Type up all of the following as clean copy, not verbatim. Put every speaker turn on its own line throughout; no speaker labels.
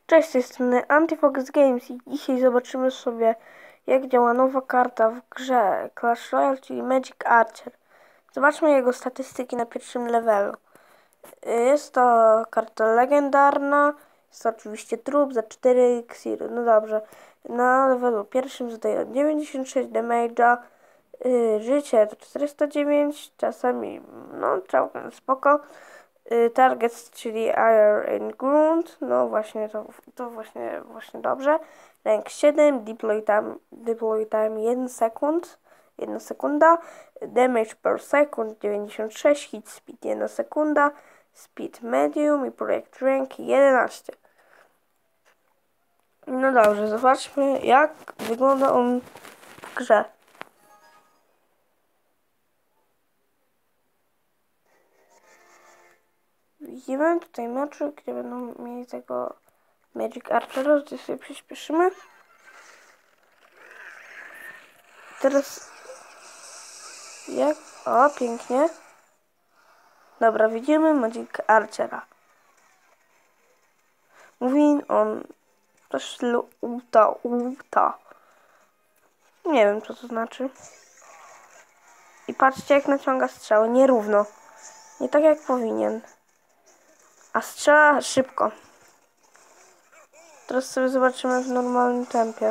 Cześć, z tej strony Antifox Games i dzisiaj zobaczymy sobie, jak działa nowa karta w grze Clash Royale, czyli Magic Archer. Zobaczmy jego statystyki na pierwszym levelu. Jest to karta legendarna, jest to oczywiście trup za 4 eliksiry. No dobrze, na levelu pierwszym zadaje 96 damage'a, życie to 409, czasami no całkiem spoko. Targets, czyli Air and Grunt, no właśnie, to właśnie dobrze. Rank 7, deploy time 1 sekunda. Damage per second 96, hit speed 1 sekunda, speed medium i project rank 11. No dobrze, zobaczmy jak wygląda on w grze. Widzimy tutaj meczu, gdzie będą mieli tego Magic Archera, gdzie sobie przyspieszymy. Teraz jak? O, pięknie. Dobra, widzimy Magic Archera. Mówi on też ulta. Nie wiem, co to znaczy. I patrzcie, jak naciąga strzały. Nierówno. Nie tak, jak powinien. A strzela szybko. Teraz sobie zobaczymy w normalnym tempie.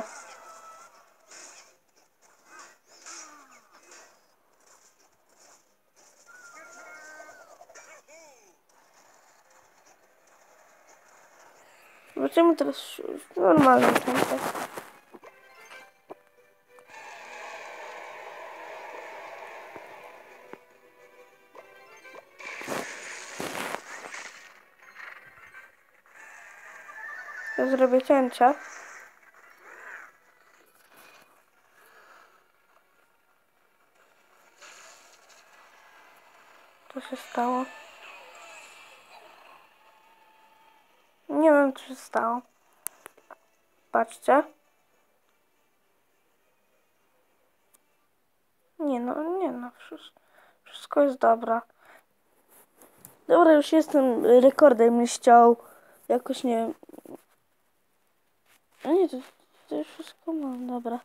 Zobaczymy teraz w normalnym tempie. Ja zrobię cięcia. Co się stało? Nie wiem, co się stało. Patrzcie. Nie no, wszystko jest dobra. Dobra, już jestem rekordem nie ściął. Jakoś nie wiem. A nie, to już wszystko mam, dobra.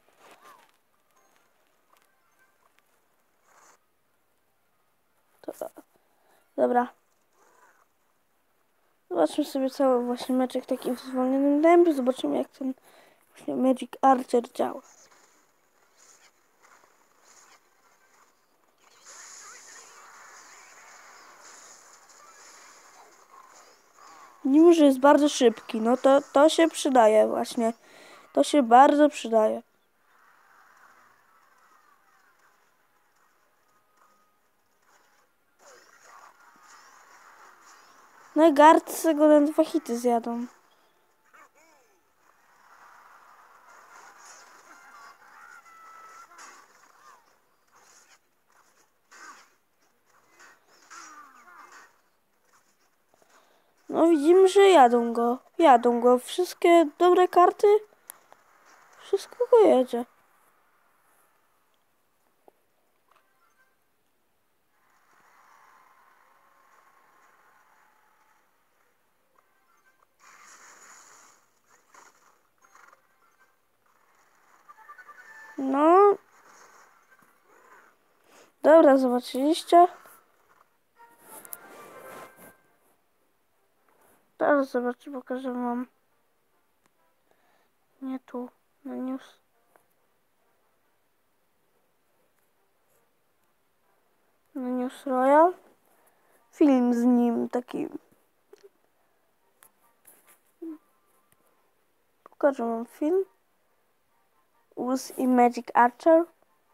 Dobra. Zobaczmy sobie cały właśnie meczek taki w zwolnionym tempie. Zobaczymy, jak ten właśnie Magic Archer działa. Mimo że jest bardzo szybki, no to się przydaje właśnie. To się bardzo przydaje. No i gardce go na 2 hity zjadą. No widzimy, że jadą go. Jadą go. Wszystkie dobre karty. Wszystko go jedzie. No. Dobra, zobaczyliście. Teraz zobaczę, pokażę wam. Nie tu, na news. Na News Royal. Film z nim taki. Pokażę wam film. Us i Magic Archer.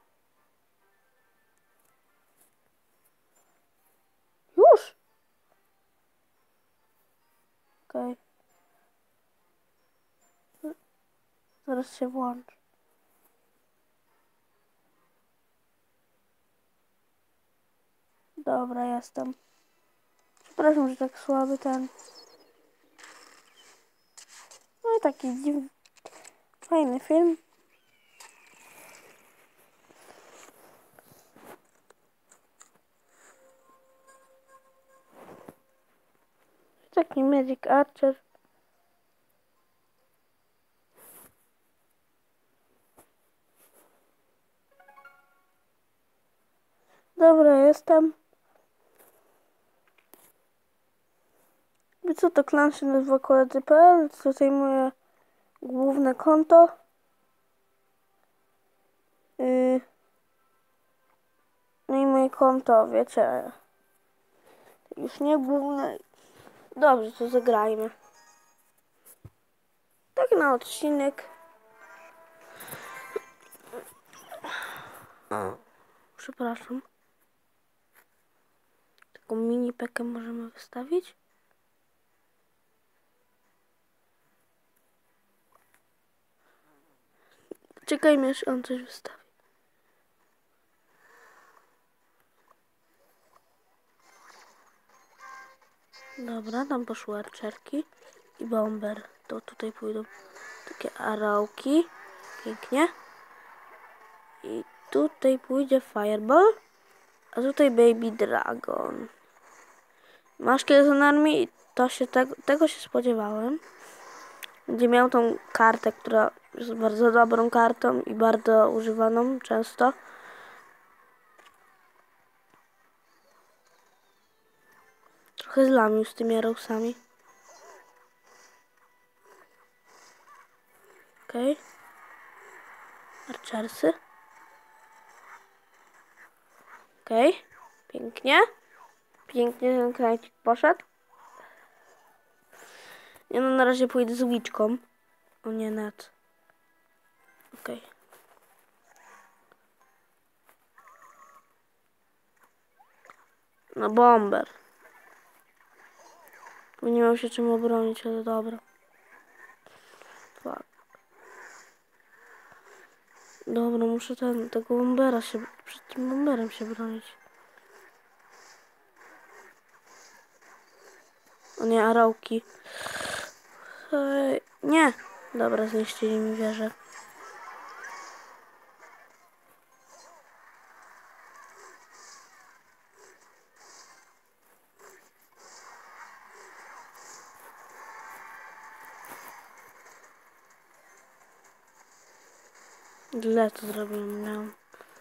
Już! Okej. Zaraz się włączy. Dobra, jestem. Przepraszam, że tak słaby ten. No i taki dziwny, fajny film. Taki Magic Archer. Dobra, jestem. I co to klanszy na 2koledzy.pl? Tutaj moje główne konto. No i moje konto, wiecie. Już nie główne. Dobrze, to zagrajmy. Tak na odcinek. O, przepraszam. Taką mini pekę możemy wystawić. Czekajmy, aż on coś wystawi. Dobra, tam poszły archerki i bomber. To tutaj pójdą takie arałki. Pięknie. I tutaj pójdzie fireball. A tutaj baby dragon. Masz Skeleton Army i to się tego się spodziewałem. Będzie miał tą kartę, która jest bardzo dobrą kartą i bardzo używaną często. Trochę zlamił z tymi arrowsami. Okej. Archersy. Okej. Pięknie. Pięknie ten krajcik poszedł. Ja no na razie pójdę z łyczką. O nie, net. Okej. No bomber. Bo nie miał się czym obronić, ale dobra. Fuck. Dobra, muszę tego bombera się, przed tym bomberem się bronić. O nie, arałki. Nie. Dobra, zniszczyli mi wieżę. Źle to zrobiłem, miałem.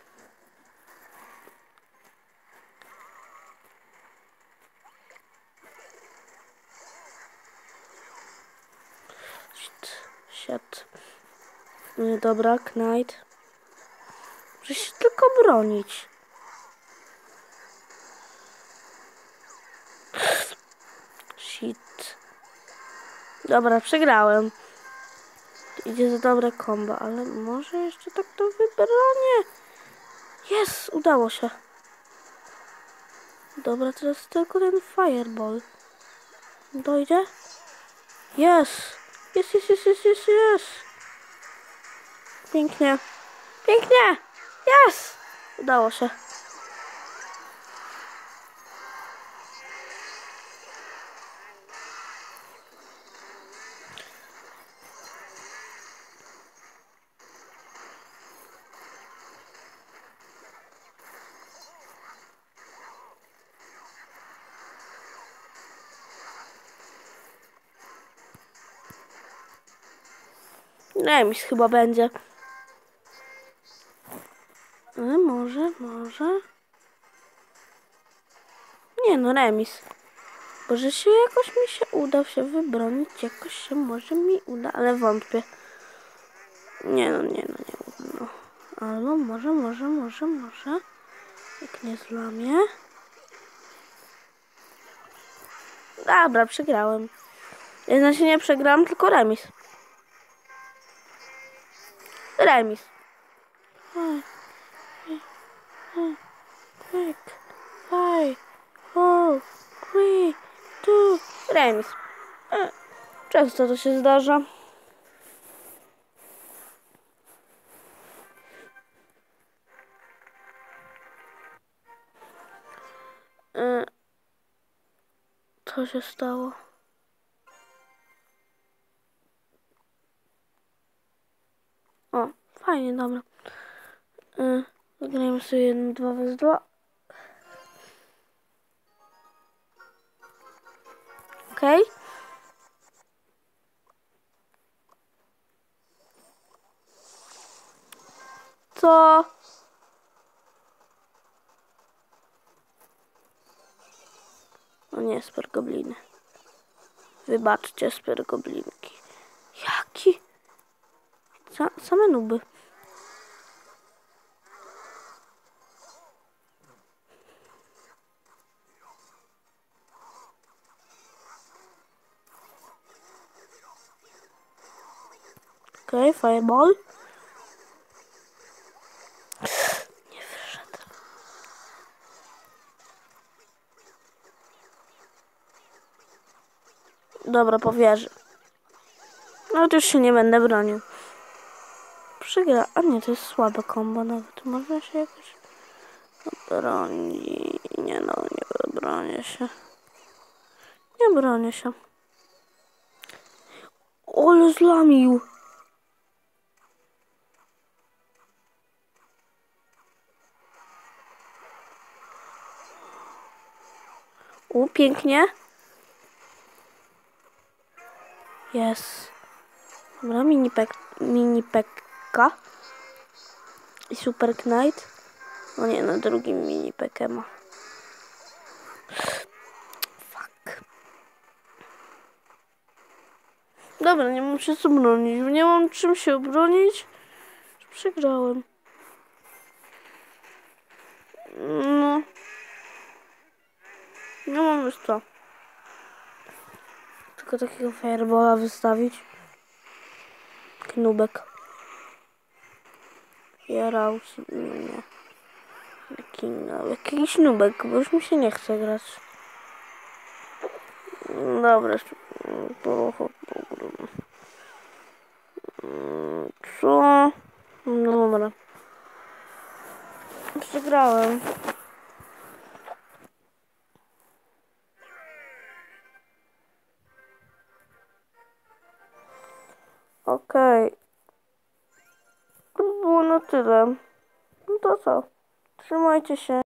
Shit. Dobra, Knight. Muszę się tylko bronić. Shit. Dobra, przegrałem. Idzie za dobre kombo, ale może jeszcze tak to wybronię. Jest, udało się. Dobra, teraz tylko ten fireball. Dojdzie? Jest. Jest. Pięknie. Pięknie. Jest. Udało się. Remis chyba będzie. Ale może. Nie no, remis. Bo że się jakoś mi się uda się wybronić, jakoś się może mi uda, ale wątpię. Nie uda, no. Albo może. Jak nie zlamię. Dobra, przegrałem. Znaczy nie przegrałem, tylko remis. Remis. Quick. 5, 4, 3, 2. Remis. Często to się zdarza. Co się stało? O, fajnie, dobra. Zagrajmy sobie 1, 2 vs 2. Okej. Co? nie, spergobliny. Wybaczcie, spergoblinki. Jaki? Same nuby. Okej, fireball. Nie wyszedł. Dobra, po wieży. No to już się nie będę bronił. Przegra. A nie, to jest słabe kombo nawet. Można się jakoś broni. Nie no, nie bronię się. Nie bronię się. Ole zlamił. Pięknie. Jest. Dobra, mini pekka. I super knight. O nie, na drugim mini pekę ma. Fuck. Dobra, nie mam się co bronić. Nie mam czym się obronić. Przegrałem. No. Nie mam już co. Tylko takiego fireballa wystawić. Knubek. Jarał. Nie. Jakiś nubek, bo już mi się nie chce grać. Dobra. Co? No dobra. Przegrałem. Okej. To było na tyle. No to co? Trzymajcie się.